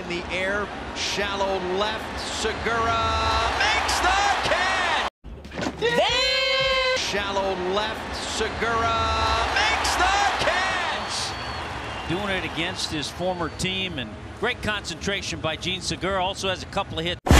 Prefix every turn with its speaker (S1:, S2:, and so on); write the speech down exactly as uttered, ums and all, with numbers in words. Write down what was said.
S1: in the air, shallow left. Segura makes the catch. Yeah! Shallow left. Segura makes the catch.
S2: Doing it against his former team, and great concentration by Gene Segura. Also has a couple of hits.